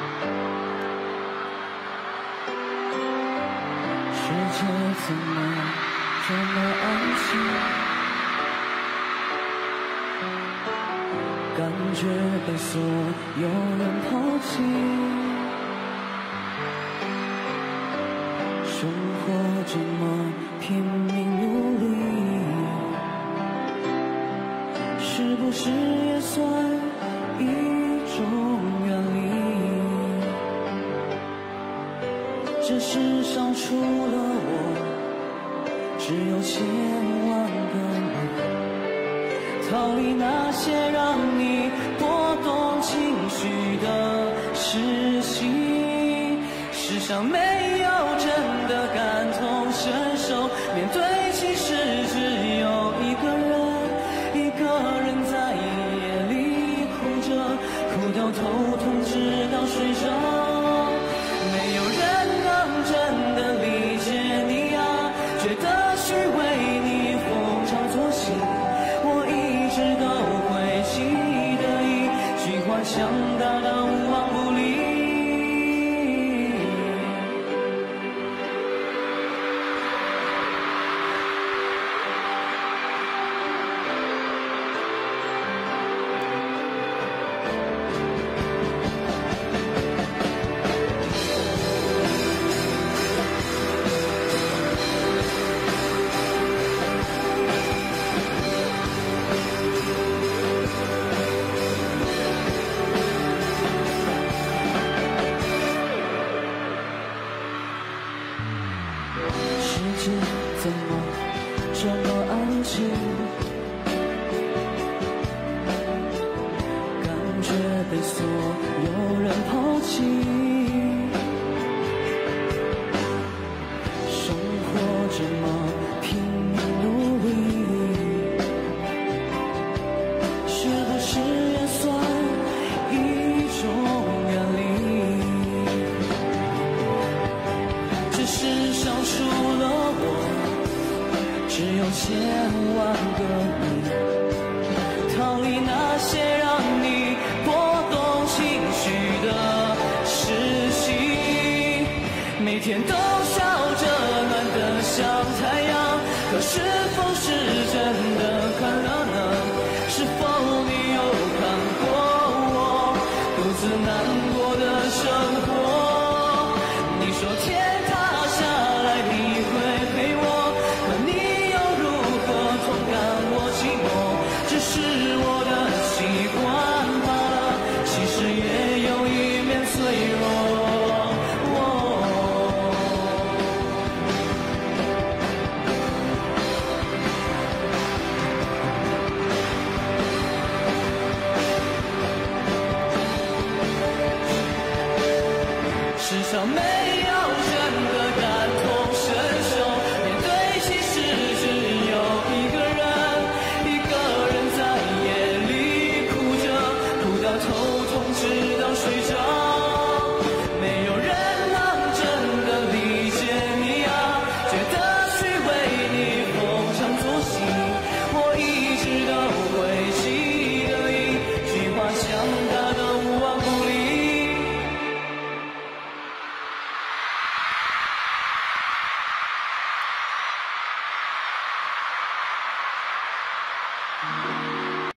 世界怎么这么安静？感觉被所有人抛弃，生活这么拼命努力，是不是也算一种远离？这世上除了我，只有千万个你，逃离那些让你波动情绪的事情。世上没有真的感同身受，面对其实只有一个人在夜里哭着，哭到头痛直到睡着。没有人能真的理解你啊，觉得虚伪你逢场作戏，我一直都会记得一句话，想达到无往不利。世界怎么这么安静？感觉被所有人抛弃，生活这么拼命努力，是不是也算一种远离？这世上除了我，只有千万个你，逃离那些让你波动情绪的事情。每天都笑着暖得像太阳，可是否是真的快乐呢？是否你有看过我独自难过的生活？你说天塌下来你会陪我，可你又如何同感我寂寞？只是我的习惯罢了，其实也有一面脆弱。世上没